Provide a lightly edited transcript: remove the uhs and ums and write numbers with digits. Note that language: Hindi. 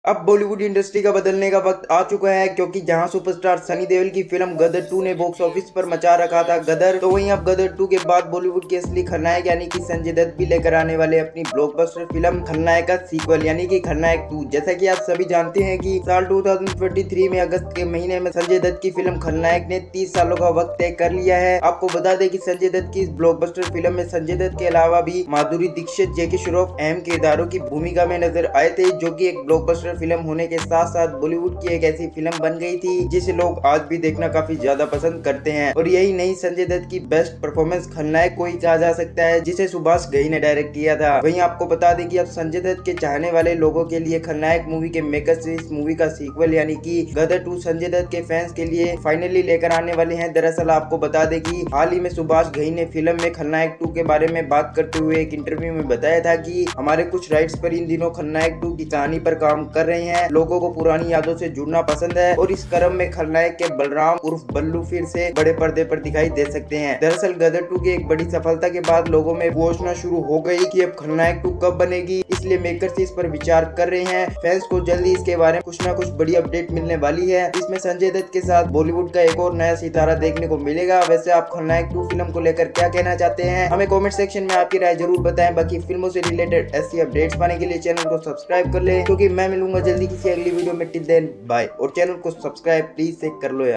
अब बॉलीवुड इंडस्ट्री का बदलने का वक्त आ चुका है, क्योंकि जहां सुपरस्टार सनी देओल की फिल्म गदर 2 ने बॉक्स ऑफिस पर मचा रखा था गदर, तो वहीं अब गदर 2 के बाद बॉलीवुड के असली खलनायक यानी कि संजय दत्त भी लेकर आने वाले अपनी ब्लॉकबस्टर फिल्म खलनायक का सीक्वल यानी कि खलनायक 2। जैसा कि आप सभी जानते हैं कि साल 2023 में अगस्त के महीने में संजय दत्त की फिल्म खलनायक ने 30 सालों का वक्त तय कर लिया है। आपको बता दें कि संजय दत्त की इस ब्लॉकबस्टर फिल्म में संजय दत्त के अलावा भी माधुरी दीक्षित, जैकी श्रॉफ अहम किरदारों की भूमिका में नजर आए थे, जो कि एक ब्लॉकबस्टर फिल्म होने के साथ साथ बॉलीवुड की एक ऐसी फिल्म बन गई थी जिसे लोग आज भी देखना काफी ज्यादा पसंद करते हैं। और यही नहीं, संजय दत्त की बेस्ट परफॉर्मेंस खलनायक को ही कहा जा सकता है, जिसे सुभाष घई ने डायरेक्ट किया था। वहीं आपको बता दें कि अब संजय दत्त के चाहने वाले लोगों के लिए खलनायक मूवी के मेकर्स इस मूवी का सीक्वल यानी कि गदर 2 संजय दत्त के फैंस के लिए फाइनली लेकर आने वाले हैं। दरअसल आपको बता दें कि हाल ही में सुभाष घई ने फिल्म में खलनायक 2 के बारे में बात करते हुए एक इंटरव्यू में बताया था कि हमारे कुछ राइट्स पर इन दिनों खलनायक 2 की कहानी पर काम कर रहे हैं। लोगों को पुरानी यादों से जुड़ना पसंद है और इस क्रम में खलनायक के बलराम उर्फ बल्लू फिर से बड़े पर्दे पर दिखाई दे सकते हैं। दरअसल गदर 2 की एक बड़ी सफलता के बाद लोगों में पूछना शुरू हो गई कि अब खलनायक 2 कब बनेगी, इसलिए मेकर्स इस पर विचार कर रहे हैं। फैंस को जल्दी इसके बारे में कुछ ना कुछ बड़ी अपडेट मिलने वाली है। इसमें संजय दत्त के साथ बॉलीवुड का एक और नया सितारा देखने को मिलेगा। वैसे आप खलनायक 2 फिल्म को लेकर क्या कहना चाहते हैं, हमें कमेंट सेक्शन में आपकी राय जरूर बताएं। बाकी फिल्मों से रिलेटेड ऐसी अपडेट्स पाने के लिए चैनल को सब्सक्राइब कर ले, क्योंकि मैं मिलूंगा जल्दी किसी अगली वीडियो में। टिल देन बाय, और चैनल को सब्सक्राइब प्लीज से कर लो यार।